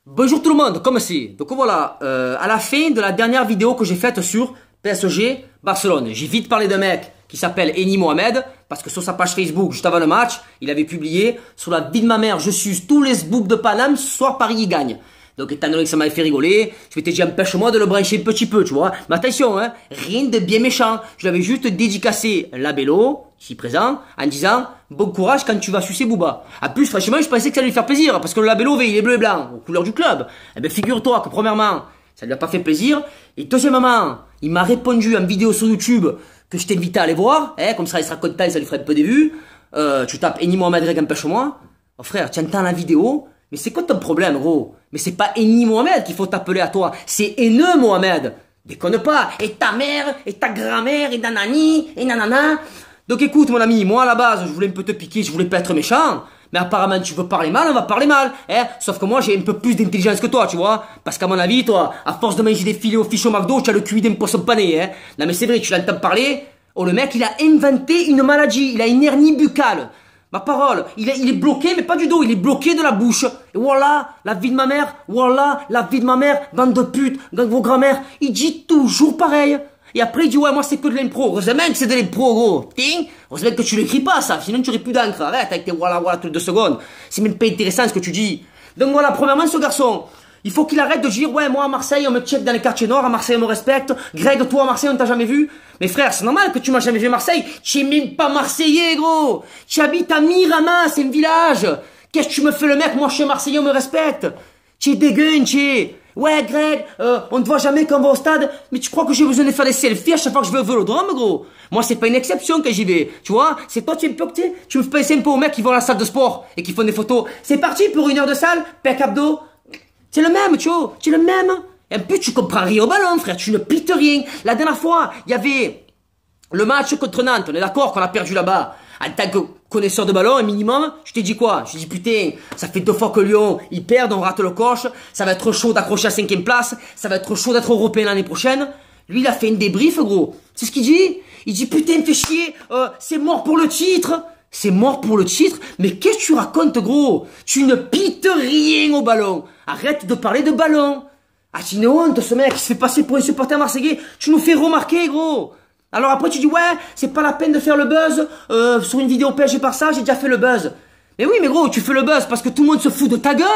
Bonjour tout le monde, comment c'est? Donc voilà, à la fin de la dernière vidéo que j'ai faite sur PSG Barcelone, j'ai vite parlé d'un mec qui s'appelle Eni Mohamed, parce que sur sa page Facebook, juste avant le match, il avait publié sur la vie de ma mère, je suce tous les boucs de Paname, ce soir Paris y gagne. Donc étant donné que ça m'avait fait rigoler, je m'étais dit empêche-moi de le brancher un petit peu, tu vois. Mais attention, hein, rien de bien méchant. Je l'avais juste dédicacé Labello, ici présent, en disant bon courage quand tu vas sucer Booba. En plus, franchement, je pensais que ça allait lui faire plaisir, parce que le Labello, il est bleu et blanc, aux couleurs du club. Eh ben figure-toi que premièrement, ça lui a pas fait plaisir. Et deuxièmement, il m'a répondu en vidéo sur YouTube que je t'invitais à aller voir, hein, comme ça il sera content et ça lui ferait un peu des vues. Tu tapes Eni Mohamed Greg empêche-moi. Oh frère, tu entends la vidéo. Mais c'est quoi ton problème, gros? Mais c'est pas Eni Mohamed qu'il faut t'appeler à toi, c'est haineux Mohamed. Déconne pas. Et ta mère, et ta grand-mère, et nanani, et nanana. Donc écoute mon ami, moi à la base, je voulais un peu te piquer, je voulais pas être méchant. Mais apparemment tu veux parler mal, on va parler mal. Hein? Sauf que moi j'ai un peu plus d'intelligence que toi, tu vois. Parce qu'à mon avis, toi, à force de manger des filets au fish au McDo, tu as le QI d'un poisson pané. Hein? Non mais c'est vrai, tu l'entends parler. Oh le mec, il a inventé une maladie, il a une hernie buccale. Ma parole, il est bloqué, mais pas du dos, il est bloqué de la bouche. Et voilà, la vie de ma mère, voilà, la vie de ma mère, bande de putes, vos grand-mères, il dit toujours pareil. Et après, il dit, ouais, moi, c'est que de l'impro. Heureusement que c'est de l'impro, gros. Ting, heureusement que tu l'écris pas, ça, sinon tu aurais plus d'encre. Arrête avec tes voilà, toutes 2 secondes. C'est même pas intéressant ce que tu dis. Donc voilà, premièrement, ce garçon, il faut qu'il arrête de dire, ouais, moi, à Marseille, on me check dans les quartiers nord, à Marseille, on me respecte. Greg, toi, à Marseille, on t'a jamais vu. Mais frère, c'est normal que tu m'as jamais vu à Marseille. Tu es même pas marseillais, gros. Tu habites à Mirama, c'est un village. Qu'est-ce que tu me fais le mec? Moi, je suis marseillais, on me respecte. Tu es dégueulasse, tu es. Ouais, Greg, on ne te voit jamais quand on va au stade. Mais tu crois que j'ai besoin de faire des selfies à chaque fois que je vais au Vélodrome, gros? Moi, c'est pas une exception que j'y vais. Tu vois? C'est toi, tu es tu me fais passer un peu aux mecs qui vont à la salle de sport et qui font des photos. C'est parti pour 1 heure de salle, pec abdos. C'est le même, tu vois, tu es le même. Et en plus, tu comprends rien au ballon, frère, tu ne pites rien. La dernière fois, il y avait le match contre Nantes, on est d'accord qu'on a perdu là-bas. En tant que connaisseur de ballon, un minimum, je t'ai dit quoi? Je t'ai dit putain, ça fait 2 fois que Lyon, ils perdent, on rate le coche, ça va être chaud d'accrocher à 5e place, ça va être chaud d'être européen l'année prochaine. Lui, il a fait une débrief, gros. C'est ce qu'il dit? Il dit putain, fais chier, c'est mort pour le titre. C'est mort pour le titre, mais qu'est-ce que tu racontes, gros? Tu ne pites rien au ballon. Arrête de parler de ballon. Ah, c'est une honte, ce mec, il se fait passer pour un supporter marseillais. Tu nous fais remarquer, gros. Alors après, tu dis, ouais, c'est pas la peine de faire le buzz. Sur une vidéo PSG par ça, j'ai déjà fait le buzz. Mais oui, mais gros, tu fais le buzz parce que tout le monde se fout de ta gueule.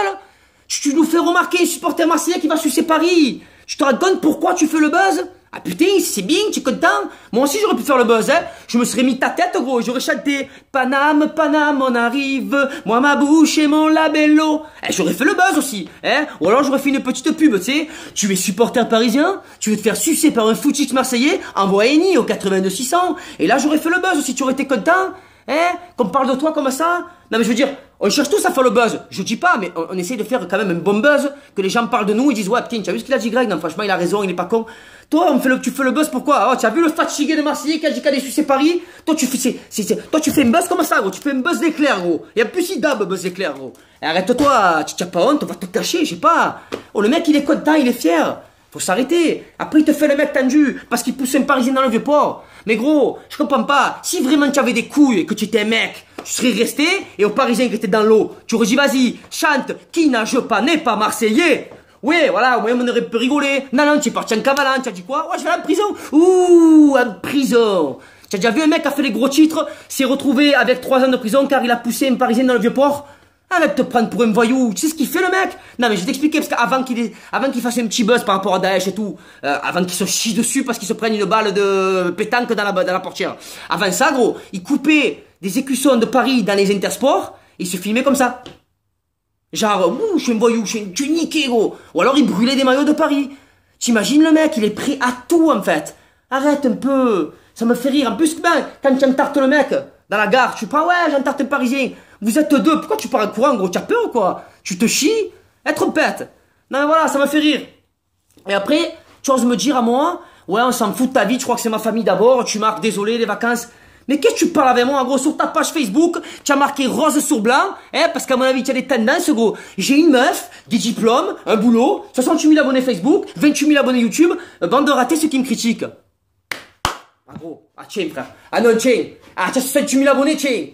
Tu nous fais remarquer un supporter marseillais qui va sucer Paris. Tu te rends compte pourquoi tu fais le buzz? Ah putain, c'est bien, tu es content? Moi aussi j'aurais pu faire le buzz, hein. Je me serais mis ta tête, gros, j'aurais chanté Paname, Paname, on arrive, moi ma bouche et mon labello. Eh, j'aurais fait le buzz aussi, hein. Ou alors j'aurais fait une petite pub, tu sais. Tu es supporter parisien, tu veux te faire sucer par un footix marseillais, envoie Eni au 82 600. Et là j'aurais fait le buzz aussi, tu aurais été content, hein. Qu'on parle de toi comme ça. Non mais je veux dire, on cherche tous à faire le buzz. Je dis pas, mais on essaye de faire quand même un bon buzz, que les gens parlent de nous et disent ouais putain, tu as vu ce qu'il a dit Greg? Non franchement il a raison, il est pas con. Toi tu fais le buzz pourquoi? Oh, tu as vu le fatigué de Marseillais qui a dit qu'elle allait sucer Paris? Toi tu fais toi tu fais un buzz comme ça, gros, tu fais un buzz d'éclair, gros. Et en plus il dab buzz d'éclair, gros. Et arrête-toi, tu t'as pas honte, on va te cacher, je sais pas. Oh le mec il est content, il est fier. Faut s'arrêter. Après, il te fait le mec tendu parce qu'il pousse un Parisien dans le Vieux-Port. Mais gros, je comprends pas. Si vraiment tu avais des couilles et que tu étais un mec, tu serais resté et au Parisien qui était dans l'eau, tu aurais dit vas-y, chante, qui nage pas n'est pas Marseillais. Ouais, voilà, au moins on aurait pu rigoler. Non, tu es parti en cavalant, tu as dit quoi? Ouais, je vais aller en prison. Ouh, en prison. Tu as déjà vu un mec qui a fait les gros titres, s'est retrouvé avec 3 ans de prison car il a poussé un Parisien dans le Vieux-Port? Arrête de te prendre pour un voyou. Tu sais ce qu'il fait le mec? Non mais je vais t'expliquer parce qu'avant qu'il fasse un petit buzz par rapport à Daesh et tout, avant qu'il se chie dessus parce qu'il se prenne une balle de pétanque dans la portière. Avant ça gros, il coupait des écussons de Paris dans les intersports et il se filmait comme ça. Genre, ouh, je suis un voyou, je suis niqué gros. Ou alors il brûlait des maillots de Paris. T'imagines le mec, il est prêt à tout en fait. Arrête un peu. Ça me fait rire. En plus, ben, quand tu entartes le mec dans la gare, tu prends ouais, j'entarte un Parisien. Vous êtes 2, pourquoi tu pars en courant, gros? Tu as peur ou quoi? Tu te chies? Être pète. Non mais voilà, ça me fait rire. Et après, tu oses me dire à moi, ouais, on s'en fout de ta vie, tu crois que c'est ma famille d'abord, tu marques, désolé, les vacances. Mais qu'est-ce que tu parles avec moi, gros? Sur ta page Facebook, tu as marqué rose sur blanc, hein, parce qu'à mon avis, tu as des tendances, gros. J'ai une meuf, des diplômes, un boulot, 68 000 abonnés Facebook, 28 000 abonnés YouTube, bande de ratés ceux qui me critiquent. Ah gros, ah tiens frère, ah non tiens, ah tu as 68 000 abonnés, tiens.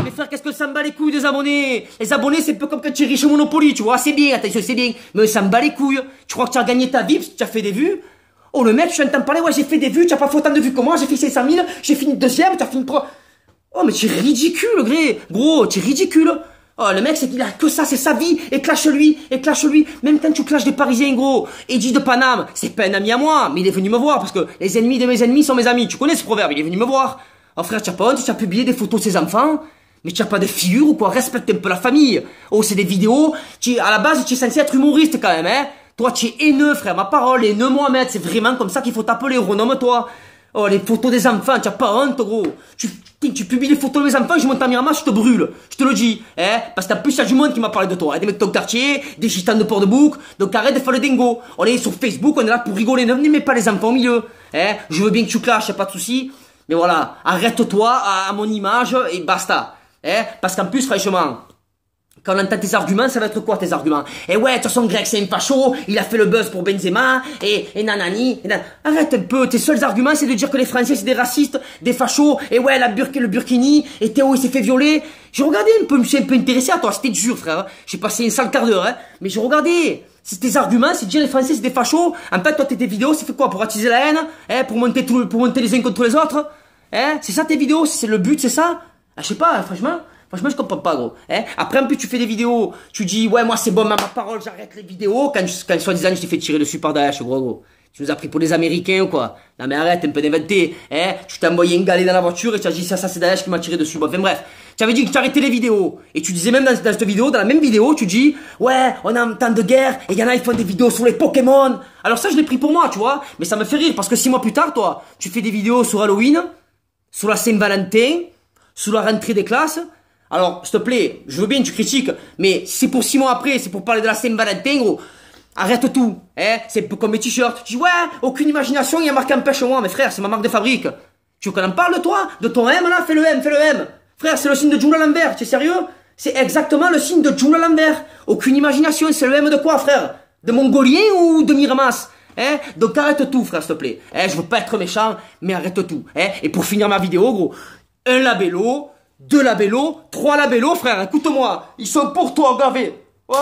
Mais frère, qu'est-ce que ça me bat les couilles des abonnés? Les abonnés, c'est un peu comme quand tu es riche au Monopoly, tu vois. C'est bien, attention, c'est bien. Mais ça me bat les couilles. Tu crois que tu as gagné ta vie parce que tu as fait des vues? Oh, le mec, tu entends parler, ouais, j'ai fait des vues, tu as pas fait autant de vues que moi, j'ai fait 500 000, j'ai fini deuxième, tu as fini trois. Oh, mais tu es ridicule, gros, tu es ridicule. Oh, le mec, c'est qu'il a que ça, c'est sa vie, et clash-lui. Même quand tu clashes des Parisiens, gros, Eddie de Paname, c'est pas un ami à moi, mais il est venu me voir, parce que les ennemis de mes ennemis sont mes amis. Tu connais ce proverbe, il est venu me voir. Oh, frère, tu as pas honte, tu as publié des photos de ses enfants, mais tu as pas de figure ou quoi, respecte un peu la famille. Oh, c'est des vidéos, à la base, tu es censé être humoriste quand même, hein. Toi, tu es haineux, frère, ma parole, haineux Mohamed, c'est vraiment comme ça qu'il faut t'appeler, renomme-toi. Oh, les photos des enfants, tu as pas honte, gros. Tu publies les photos de mes enfants, je monte à Miramas, je te brûle. Je te le dis, hein. Parce qu'en plus, il y a du monde qui m'a parlé de toi. Des mecs de ton quartier, des gitans de Port-de-Bouc. Donc arrête de faire le dingo. On est sur Facebook, on est là pour rigoler. Ne mets pas les enfants au milieu. Hein. Je veux bien que tu clashes, y a pas de souci. Mais voilà, arrête-toi à mon image et basta. Hein. Parce qu'en plus, franchement, quand on entend tes arguments, ça va être quoi tes arguments? Et ouais, de toute façon, Greg, c'est un facho, il a fait le buzz pour Benzema, et nanani, Arrête un peu, tes seuls arguments, c'est de dire que les Français, c'est des racistes, des fachos, et ouais, le Burkini, et Théo, il s'est fait violer. J'ai regardé un peu, je me suis un peu intéressé à toi, c'était dur, frère. J'ai passé un sale quart d'heure, hein. Mais j'ai regardé. C'est tes arguments, c'est de dire les Français, c'est des fachos. En fait, toi, tes vidéos, c'est fait quoi? Pour attiser la haine, hein, pour monter les uns contre les autres, hein? C'est ça tes vidéos? C'est le but, c'est ça? Ah, je sais pas, franchement, je comprends pas, gros. Hein? Après, en plus, tu fais des vidéos, tu dis, ouais, moi, c'est bon, ma parole, j'arrête les vidéos. Quand soi-disant, je t'ai fait tirer dessus par Daesh, gros. Tu nous as pris pour des Américains ou quoi? Non, mais arrête, un peu d'inventer. Hein? Tu t'es envoyé une galée dans la voiture et tu as dit, ça, c'est Daesh qui m'a tiré dessus. Bon, enfin, bref. Tu avais dit que tu arrêtais les vidéos. Et tu disais même dans cette vidéo, dans la même vidéo, tu dis, ouais, on est en temps de guerre, et il y en a, ils font des vidéos sur les Pokémon. Alors ça, je l'ai pris pour moi, tu vois. Mais ça me fait rire, parce que 6 mois plus tard, toi, tu fais des vidéos sur Halloween, sur la Saint-Valentin, sur la rentrée des classes. Alors, s'il te plaît, je veux bien que tu critiques, mais si c'est pour 6 mois après, c'est pour parler de la Saint-Valentin, gros, arrête tout, hein, c'est comme mes t-shirts. Tu dis, ouais, aucune imagination, il y a marqué empêche-moi, mais frère, c'est ma marque de fabrique. Tu veux qu'on en parle de toi? De ton M, là? Fais le M. Frère, c'est le signe de Joule à l'envers, tu es sérieux? C'est exactement le signe de Joule à l'envers. Aucune imagination, c'est le M de quoi, frère? De Mongolien ou de Miramas? Hein? Donc arrête tout, frère, s'il te plaît. Hein? Je veux pas être méchant, mais arrête tout. Hein? Et pour finir ma vidéo, gros, 1 labello, 2 labello, 3 labello, frère, écoute-moi, ils sont pour toi, gravés.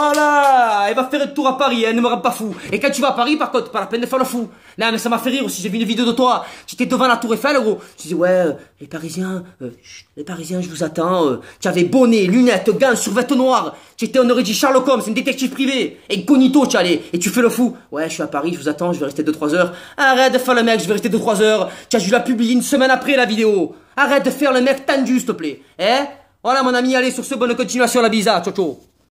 Voilà, il va faire un tour à Paris, hein, ne me rends pas fou. Et quand tu vas à Paris, par contre, pas la peine de faire le fou. Non, mais ça m'a fait rire aussi, j'ai vu une vidéo de toi. Tu étais devant la Tour Eiffel, gros. Tu dis, ouais, les Parisiens, je vous attends. Tu avais bonnet, lunettes, gants, survêtement noir. Tu étais, on aurait dit Sherlock Holmes, c'est un détective privé. Incognito, tu allais. Et tu fais le fou. Ouais, je suis à Paris, je vous attends, je vais rester 2-3 heures. Arrête de faire le mec, je vais rester 2-3 heures. Tu as dû la publier une semaine après, la vidéo. Arrête de faire le mec tendu, s'il te plaît. Hein? Voilà, mon ami, allez, sur ce, bonne continuation, la bise, ciao, ciao.